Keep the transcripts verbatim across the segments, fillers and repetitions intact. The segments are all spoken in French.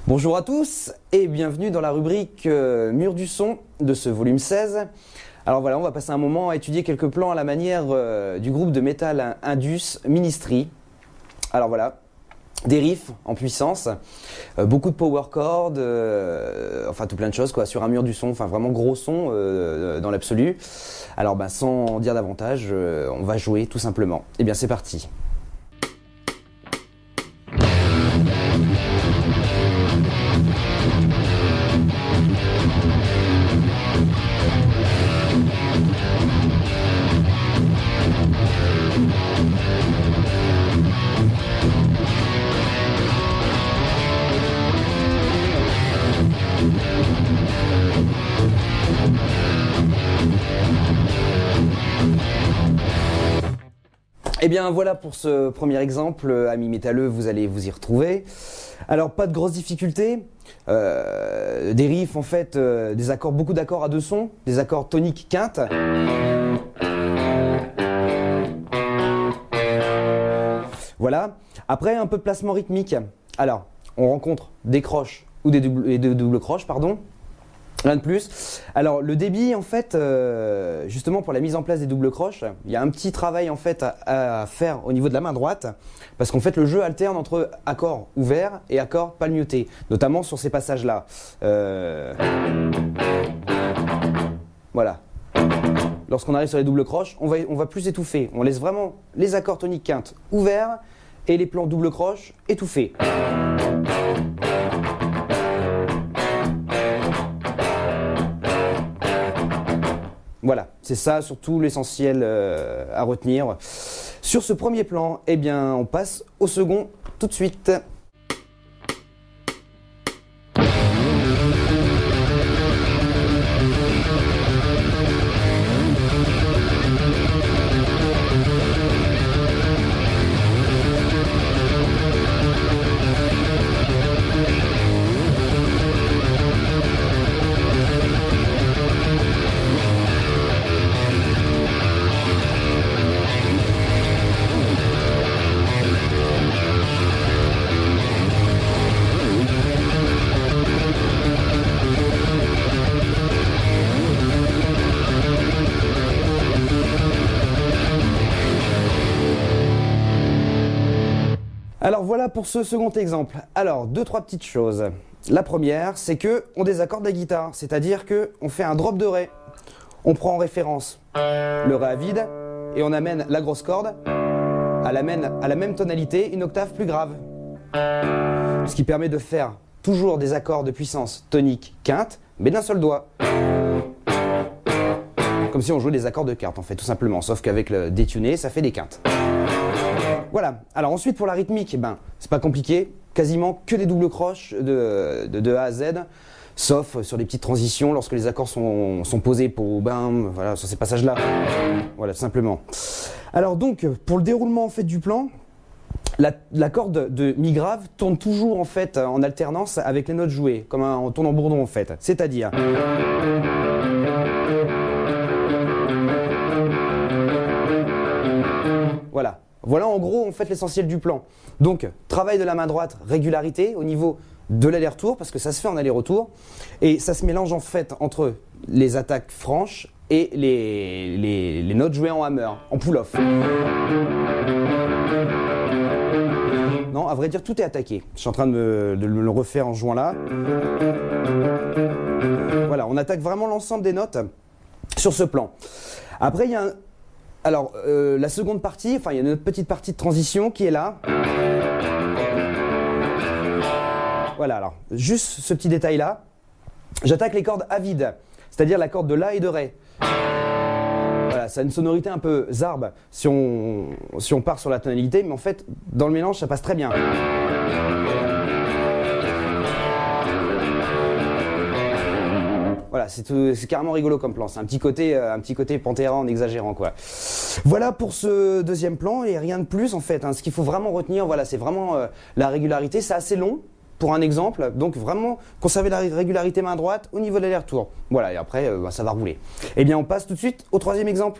Bonjour à tous et bienvenue dans la rubrique euh, Mur du son de ce volume seize. Alors voilà, on va passer un moment à étudier quelques plans à la manière euh, du groupe de métal Indus Ministry. Alors voilà, des riffs en puissance, euh, beaucoup de power chords, euh, enfin tout plein de choses quoi, sur un mur du son, enfin vraiment gros son euh, dans l'absolu. Alors ben, sans dire davantage, euh, on va jouer tout simplement. Et bien c'est parti. Et bien voilà pour ce premier exemple, amis métalleux, vous allez vous y retrouver. Alors pas de grosses difficultés, euh, des riffs en fait, euh, des accords, beaucoup d'accords à deux sons, des accords toniques quintes. Voilà, après un peu de placement rythmique. Alors on rencontre des croches ou des doubles, des doubles croches, pardon. Rien de plus. Alors le débit en fait, euh, justement pour la mise en place des doubles croches, il y a un petit travail en fait à, à faire au niveau de la main droite, parce qu'en fait le jeu alterne entre accords ouverts et accords palmiotés, notamment sur ces passages-là. Euh... Voilà. Lorsqu'on arrive sur les doubles croches, on va, on va plus étouffer. On laisse vraiment les accords toniques quintes ouverts et les plans double croches étouffés. Voilà, c'est ça surtout l'essentiel euh, à retenir. Sur ce premier plan, eh bien, on passe au second tout de suite. Alors voilà pour ce second exemple. Alors deux trois petites choses. La première, c'est que on désaccorde la guitare, c'est-à-dire que on fait un drop de ré. On prend en référence le ré à vide et on amène la grosse corde à la même, à la même tonalité, une octave plus grave. Ce qui permet de faire toujours des accords de puissance tonique quinte, mais d'un seul doigt. Comme si on jouait des accords de quinte en fait, tout simplement, sauf qu'avec le détuné, ça fait des quintes. Voilà, alors ensuite pour la rythmique, ben, c'est pas compliqué, quasiment que des doubles croches de, de, de A à Z, sauf sur des petites transitions lorsque les accords sont, sont posés pour, ben, voilà, sur ces passages-là. Voilà, tout simplement. Alors donc, pour le déroulement en fait du plan, la, la corde de mi grave tourne toujours en fait en alternance avec les notes jouées, comme un, on tourne en bourdon en fait, c'est-à-dire... Voilà. Voilà en gros en fait l'essentiel du plan. Donc travail de la main droite, régularité au niveau de l'aller-retour, parce que ça se fait en aller-retour, et ça se mélange en fait entre les attaques franches et les, les, les notes jouées en hammer, en pull-off. Non, à vrai dire tout est attaqué. Je suis en train de me, de me le refaire en jouant là. Voilà, on attaque vraiment l'ensemble des notes sur ce plan. Après il y a un... Alors, euh, la seconde partie, enfin, il y a une petite partie de transition qui est là. Voilà, alors, juste ce petit détail-là. J'attaque les cordes à vide, c'est-à-dire la corde de La et de Ré. Voilà, ça a une sonorité un peu zarbe si on, si on part sur la tonalité, mais en fait, dans le mélange, ça passe très bien. Voilà, c'est carrément rigolo comme plan, c'est un petit côté, euh, un petit côté Pantera en exagérant quoi. Voilà pour ce deuxième plan et rien de plus en fait, hein. Ce qu'il faut vraiment retenir, voilà, c'est vraiment euh, la régularité, c'est assez long pour un exemple, donc vraiment conserver la régularité main droite au niveau de l'aller-retour. Voilà, et après euh, bah, ça va rouler. Et bien on passe tout de suite au troisième exemple.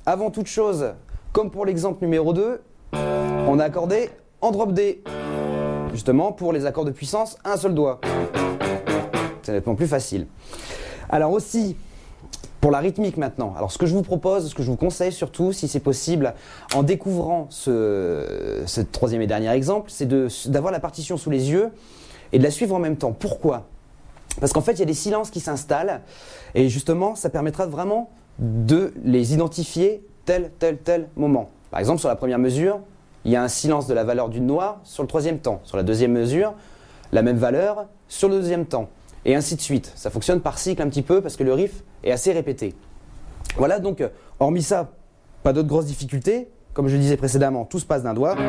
avant toute chose, comme pour l'exemple numéro deux, on a accordé en drop D. Justement, pour les accords de puissance, un seul doigt. C'est nettement plus facile. Alors aussi, pour la rythmique maintenant, alors ce que je vous propose, ce que je vous conseille surtout, si c'est possible, en découvrant ce, ce troisième et dernier exemple, c'est de, d'avoir la partition sous les yeux et de la suivre en même temps. Pourquoi ? Parce qu'en fait, il y a des silences qui s'installent et justement, ça permettra vraiment de les identifier tel, tel, tel moment. Par exemple, sur la première mesure, il y a un silence de la valeur d'une noire sur le troisième temps. Sur la deuxième mesure, la même valeur sur le deuxième temps. Et ainsi de suite. Ça fonctionne par cycle un petit peu parce que le riff est assez répété. Voilà, donc, hormis ça, pas d'autres grosses difficultés. Comme je le disais précédemment, tout se passe d'un doigt.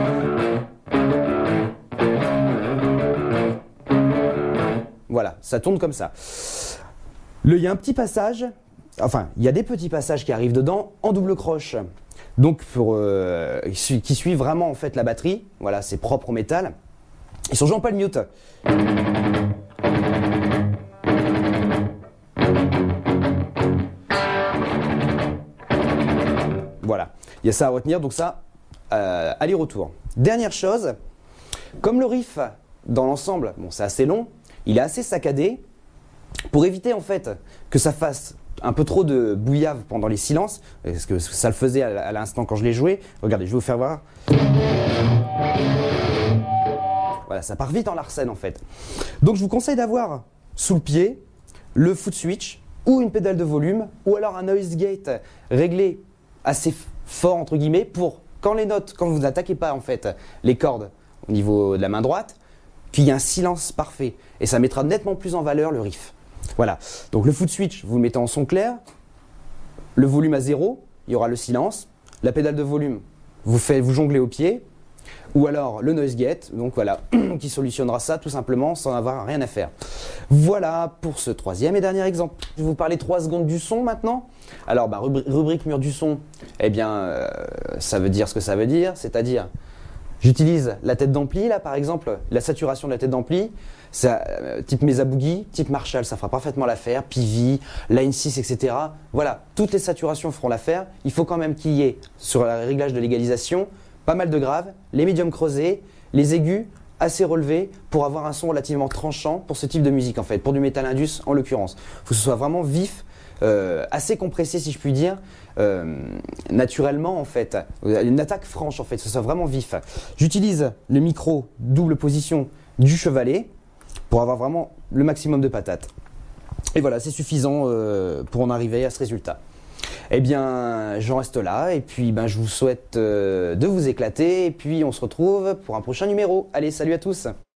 Voilà, ça tourne comme ça. Le, il y a un petit passage, enfin, il y a des petits passages qui arrivent dedans en double croche. Donc, pour, euh, qui suivent vraiment en fait la batterie. Voilà, c'est propre au métal. Ils sont joués en palmute. Voilà, il y a ça à retenir, donc ça, euh, aller-retour. Dernière chose, comme le riff dans l'ensemble, bon, c'est assez long, il est assez saccadé. Pour éviter en fait que ça fasse un peu trop de bouillave pendant les silences, parce que ça le faisait à l'instant quand je l'ai joué. Regardez, je vais vous faire voir. Voilà, ça part vite en larsen en fait. Donc je vous conseille d'avoir sous le pied le foot switch ou une pédale de volume ou alors un noise gate réglé assez fort entre guillemets pour quand les notes, quand vous n'attaquez pas en fait les cordes au niveau de la main droite, qu'il y ait un silence parfait et ça mettra nettement plus en valeur le riff. Voilà, donc le foot switch, vous le mettez en son clair, le volume à zéro, il y aura le silence, la pédale de volume, vous, faites, vous jonglez au pied, ou alors le noise gate, donc voilà, qui solutionnera ça tout simplement sans avoir rien à faire. Voilà pour ce troisième et dernier exemple. Je vais vous parler trois secondes du son maintenant. Alors, bah, rubri- rubrique mur du son, eh bien, euh, ça veut dire ce que ça veut dire, c'est-à-dire, j'utilise la tête d'ampli, là par exemple, la saturation de la tête d'ampli, ça, euh, type Mesa Boogie, type Marshall, ça fera parfaitement l'affaire, P V, Line six, et cetera. Voilà, toutes les saturations feront l'affaire. Il faut quand même qu'il y ait, sur le réglage de l'égalisation, pas mal de graves, les médiums creusés, les aigus assez relevés pour avoir un son relativement tranchant pour ce type de musique en fait, pour du metal indus en l'occurrence. Il faut que ce soit vraiment vif, euh, assez compressé si je puis dire, euh, naturellement en fait, une attaque franche en fait, que ce soit vraiment vif. J'utilise le micro double position du Chevalet pour avoir vraiment le maximum de patates. Et voilà, c'est suffisant euh, pour en arriver à ce résultat. Eh bien, j'en reste là et puis ben, je vous souhaite euh, de vous éclater et puis on se retrouve pour un prochain numéro. Allez, salut à tous!